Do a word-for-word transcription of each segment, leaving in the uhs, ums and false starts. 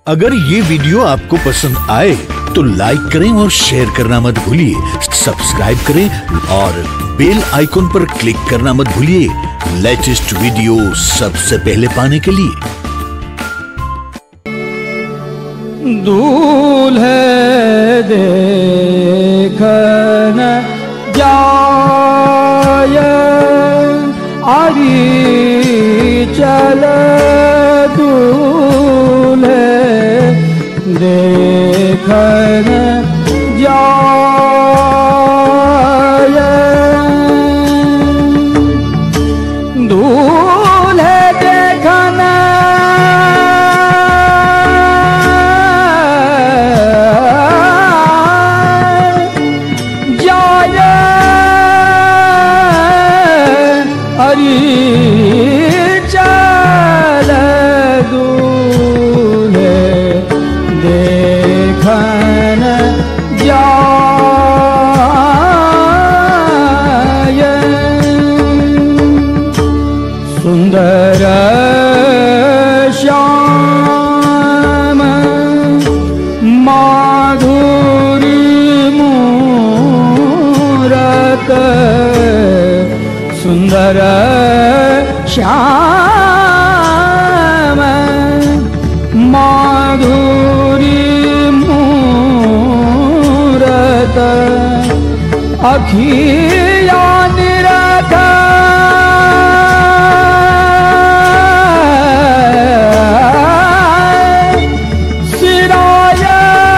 अगर ये वीडियो आपको पसंद आए तो लाइक करें और शेयर करना मत भूलिए। सब्सक्राइब करें और बेल आइकॉन पर क्लिक करना मत भूलिए लेटेस्ट वीडियो सबसे पहले पाने के लिए। दूल्हे देखन जाय आरी चल दूल्हे देखन जाय दूल्हे देखन जाय अरी चल दूल्हे देखन जाय सुंदर श्याम माधुरी मूरत सुंदर श्याम माधुरी मूरत अखिया निरत सिराय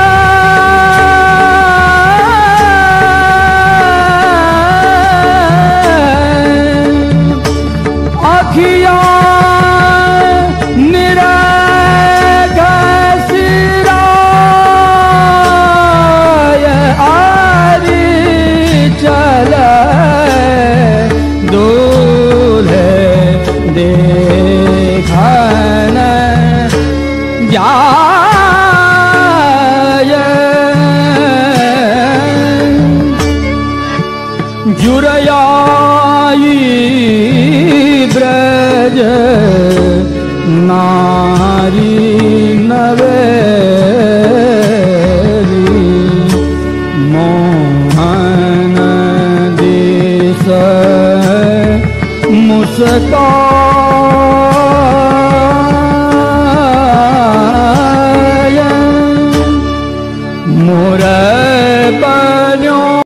अखिया निरत सिराय आरी चल दूल्हे देखन जाय जुरयाई ब्रज नारी नवेली मोहन देश मुस्कान